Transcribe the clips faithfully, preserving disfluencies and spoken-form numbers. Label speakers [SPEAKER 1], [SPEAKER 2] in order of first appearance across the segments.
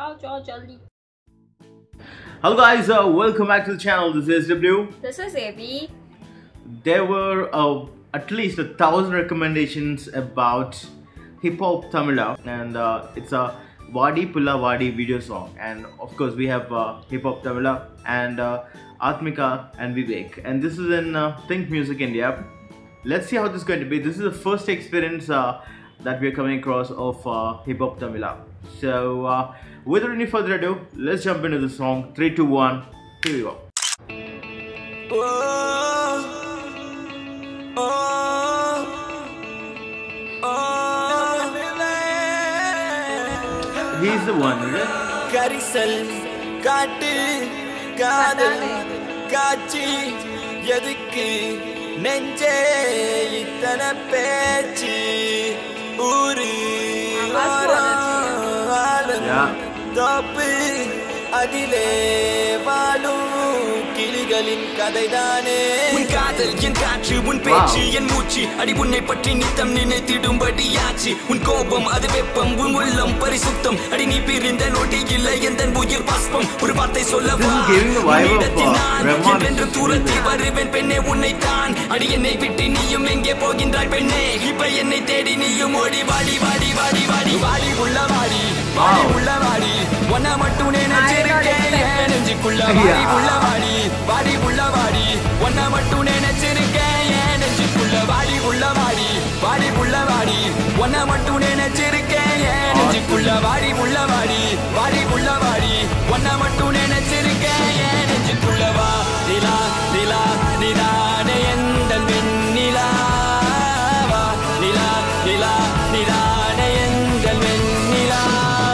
[SPEAKER 1] जाओ जाओ जल्दी.
[SPEAKER 2] Hello guys, uh, welcome back to the channel. This is W.
[SPEAKER 1] This is A B.
[SPEAKER 2] There were uh, at least a thousand recommendations about hip hop Tamila, and uh, it's a Vadi Pulla Vadi video song. And of course, we have uh, hip hop Tamila and uh, Atmika and Vivek, and this is in uh, Think Music India. Let's see how this is going to be. This is the first experience uh, that we are coming across of uh, hip hop Tamila. So, uh, without any further ado, let's jump into the song. Three, two, one. Here we go.
[SPEAKER 3] Oh, oh, oh.
[SPEAKER 2] He's the one, right?
[SPEAKER 3] Karisal, kaatu, kaadal, kaachi, yadukku, nenje, itana pechi, uru, varam,
[SPEAKER 2] Yeah.
[SPEAKER 3] தோப்பு அதிலே வாழும் கிளிகளின் கதைதானே. உன் காதல் என் காற்று, உன் பேச்சு என் மூச்சு, அடி உன்னை பற்றி நித்தம் நினைத்திடும்படியாச்சு. உன் கோபம் அது வெப்பம், உன் உள்ளம் பரிசுத்தம், அடி நீ பிரிந்த நொடி இல்லை எந்த உயிர் பாஸ்பம். ஒரு வார்த்தை சொல்லவா உன்னிடத்தில் நான் என்றென்று தூரத்தி வருவேன் பெண்ணே உன்னைத்தான். அடி என்னை விட்டு நீயும் எங்கே போகின்றாய் பெண்ணே, இப்ப என்னை தேடி நீயும் ஓடி வாடி வாடி வாடி வாடி வாடி உள்ள வாடி வாடி உள்ள வாடி ஒன்ன மட்டும் நினைச்சிருக்கேன் என் நெஞ்சுக்குள்ள வாடி உள்ள வாடி வாடி உள்ள வாடி ஒன்ன மட்டும் நினைச்சிருக்கேன் என் நெஞ்சுக்குள்ள வாடி உள்ள வாடி வாடி உள்ள வாடி ஒன்ன மட்டும் நினைச்சிருக்கேன் என் நெஞ்சுக்குள்ள வாடி உள்ள வாடி வாடி உள்ள வாடி ஒன்ன மட்டும் நினைச்சிருக்கேன் என் நெஞ்சுக்குள்ள வா நிலா நிலா நிலானே எந்த வெண்ணிலா வா நிலா நிலா நிலானே எந்த வெண்ணிலா.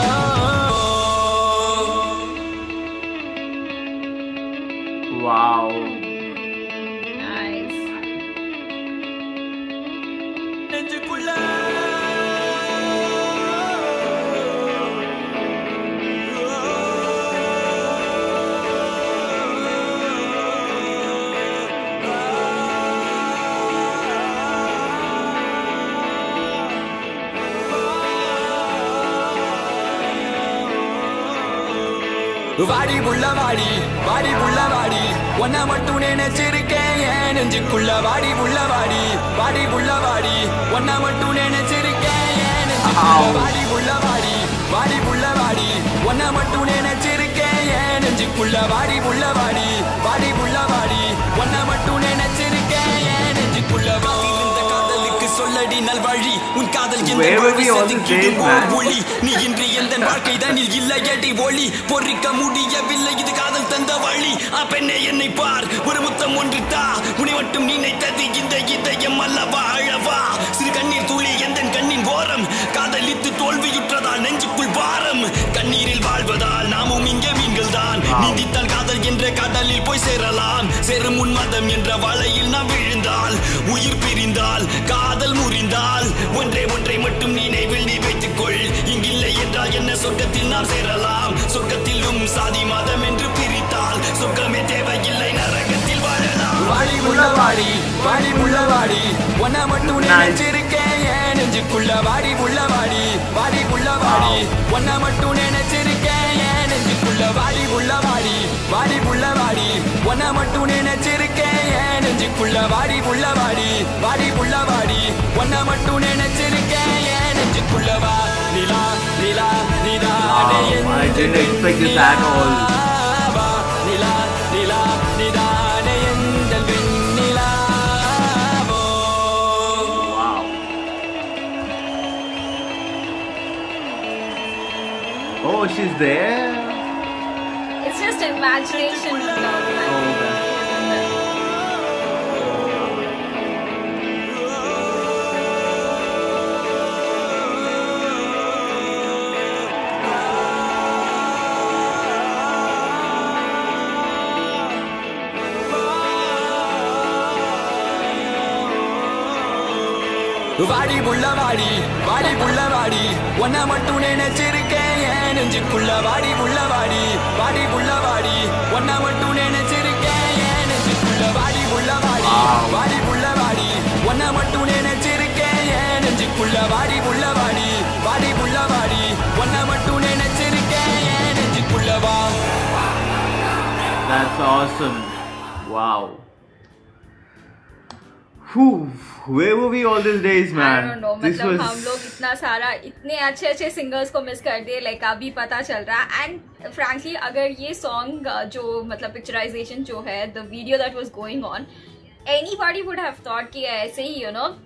[SPEAKER 2] Wow.
[SPEAKER 1] Nice.
[SPEAKER 3] நெஞ்சுக்குள்ள வாடி புள்ள வாடி வாடி புள்ள வாடி ஒன்ன மட்டும் நினைச்சிருக்கேன் என் நெஞ்சுக்குள்ள வாடி புள்ள வாடி வாடி புள்ள வாடி ஒன்ன மட்டும் நினைச்சிருக்கேன் என் நெஞ்சுக்குள்ள வாடி புள்ள வாடி வாடி புள்ள வாடி ஒன்ன மட்டும் நினைச்சிருக்கேன் என் நெஞ்சுக்குள்ள வாடி புள்ள வாடி வாடி புள்ள வாடி ஒன்ன மட்டும் நினைச்சிருக்கேன் என் நெஞ்சுக்குள்ள வாடி காதலுக்கு சொல்லடி நல்வழி உன் காதல் ஒளி நீ இன்று எந்த வாழ்க்கை தானில் இல்லையடி ஒளி பொறிக்க முடியவில்லை இது காதல் தந்த வழி. ஆ பெண்ணே என்னை பார் ஒரு முத்தம் ஒன்று தா உன்னை மட்டும் நினைத்தது இந்த இதயம் அல்லவா அழவா சிறு கண்ணீர் துளி எந்த கண்ணின் ஓரம் காதலித்து தோல்வியுற்றதால் நெஞ்சுக்குள் பாரம் கண்ணீரில் வாழ்வதால் நாமும் இங்கே மீன்கள் தான் நீந்தித்தால் காதல் என்ற கடலில் போய் சேரலாம் சேரும் உன் மதம் என்ற வலையில் நாம் விழுந்தால் உயிர் பிரிந்தால் காதல் முறிந்தால் ஒன்றே ஒன்றை மட்டும் நினைவில் நீ வைத்துக் கொள் இங்கில்லை என்றால் என்ன சொர்க்கத்தில் நாம் சேரலாம் சொர்க்கத்திலும் சாதி மதம் என்று பிரித்தால் சொர்க்கமே தேவையில்லை நரகத்தில் வாழலாம். வாடி உள்ள வாடி வாடி உள்ள வாடி ஒன்ன மட்டும் நினைச்சிருக்கேன் என் நெஞ்சுக்குள்ள வாடி உள்ள வாடி வாடி உள்ள வாடி ஒன்ன மட்டும் நினைச்சிருக்கேன் என் நெஞ்சுக்குள்ள வாடி உள்ள வாடி வாடி உள்ள வாடி ஒன்ன மட்டும் நினைச்சிருக்கேன் என் நெஞ்சுக்குள்ள வாடி உள்ள வாடி வாடி உள்ள வாடி ஒன்ன மட்டும் நினைச்சிருக்கேன் என் நெஞ்சுக்குள்ள வா நிலா நிலா நிலா.
[SPEAKER 2] I didn't expect this at all.
[SPEAKER 3] நிலா நிலா நிலானே எந்த வெண்ணிலா.
[SPEAKER 2] Wow. Oh, she's there.
[SPEAKER 1] It's just imagination.
[SPEAKER 2] Oh, okay.
[SPEAKER 3] வாடி புள்ள வாடி வாடி புள்ள வாடி ஒன்ன மட்டும் நினைச்சிருக்கேன் என் நெஞ்சுக்குள்ள வாடி புள்ள வாடி வாடி புள்ள வாடி ஒன்ன மட்டும் நினைச்சிருக்கேன் என் நெஞ்சுக்குள்ள வாடி புள்ள வாடி வாடி புள்ள வாடி ஒன்ன மட்டும் நினைச்சிருக்கேன் என் நெஞ்சுக்குள்ள வாடி புள்ள வாடி வாடி புள்ள வாடி ஒன்ன மட்டும் நினைச்சிருக்கேன் என்
[SPEAKER 2] That's awesome. Wow. Whew, where were we all these days, man?
[SPEAKER 1] I don't know.
[SPEAKER 2] This
[SPEAKER 1] मतलब
[SPEAKER 2] was...
[SPEAKER 1] हम लोग इतना सारा इतने अच्छे अच्छे सिंगर्स को मिस कर दिए, लाइक अभी पता चल रहा है. एंड फ्रैंकली अगर ये सॉन्ग जो मतलब पिक्चराइजेशन जो है, the video that was going on, anybody would have thought कि ऐसे ही यू नो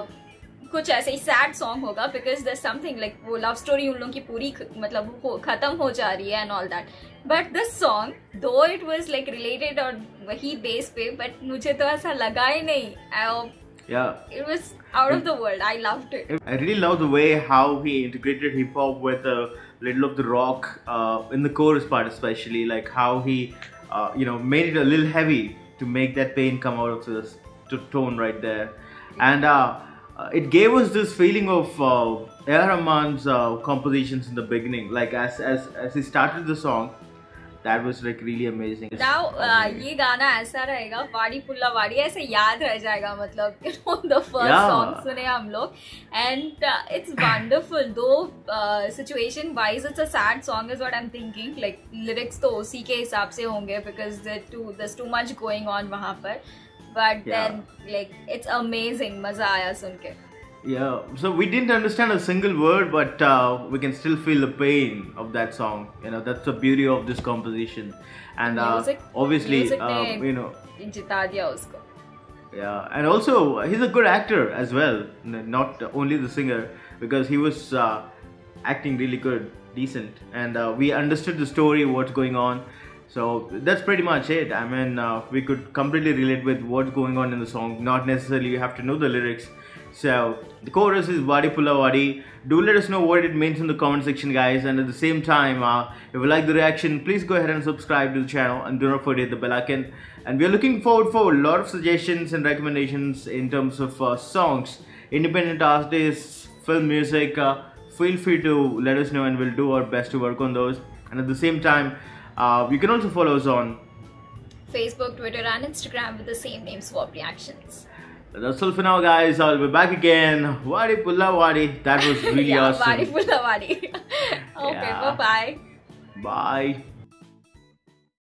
[SPEAKER 1] कुछ ऐसे ही सैड सॉन्ग होगा, बिकॉज देयर समथिंग लाइक वो लव स्टोरी उन लोगों की पूरी मतलब वो खत्म हो जा रही है and all that. But this song though it was like related और वही बेस पे, बट मुझे तो ऐसा लगा ही नहीं.
[SPEAKER 2] Yeah,
[SPEAKER 1] it was out of the world. I loved it.
[SPEAKER 2] I really love the way how he integrated hip hop with a little of the rock uh, in the chorus part, especially like how he, uh, you know, made it a little heavy to make that pain come out of this to tone right there, and uh, uh, it gave us this feeling of uh, A R Rahman's uh, compositions in the beginning. Like as as as he started the song, that was like really amazing.
[SPEAKER 1] Now uh, ये गाना ऐसा रहेगा, वाड़ी पुल्ला वाड़ी ऐसे याद रह जाएगा, मतलब you know the first
[SPEAKER 2] Yeah.
[SPEAKER 1] song सुने हम लोग, and uh, it's wonderful. Though uh, situation wise it's a sad song is what I'm thinking. Like lyrics तो उसी के हिसाब से होंगे because there too there's too much going on वहाँ पर, but
[SPEAKER 2] Yeah.
[SPEAKER 1] then like it's amazing. मजा आया सुन के.
[SPEAKER 2] Yeah, so we didn't understand a single word, but uh, we can still feel the pain of that song. You know, that's the beauty of this composition. And uh,
[SPEAKER 1] Music,
[SPEAKER 2] obviously,
[SPEAKER 1] music
[SPEAKER 2] uh,
[SPEAKER 1] ने
[SPEAKER 2] you know,
[SPEAKER 1] जिता दिया उसको.
[SPEAKER 2] yeah, and also he's a good actor as well, N- not only the singer, because he was uh, acting really good, decent, and uh, we understood the story, what's going on. So that's pretty much it. I mean, uh, we could completely relate with what's going on in the song. Not necessarily you have to know the lyrics. So the chorus is Wadi Pulla Wadi. Do let us know what it means in the comment section, guys. And at the same time, uh, if you like the reaction, please go ahead and subscribe to the channel and do not forget the bell icon. And we are looking forward for a lot of suggestions and recommendations in terms of uh, songs, independent artists, film music. Uh, feel free to let us know, and we'll do our best to work on those. And at the same time, uh, you can also follow us on
[SPEAKER 1] Facebook, Twitter and Instagram with the same name, Swap Reactions.
[SPEAKER 2] That's all for now, guys. I'll be back again. Wadi Pulla Wadi. That was really
[SPEAKER 1] yeah,
[SPEAKER 2] awesome.
[SPEAKER 1] Wadi Pulla Wadi. Okay,
[SPEAKER 2] Yeah.
[SPEAKER 1] bye-bye.
[SPEAKER 2] Bye.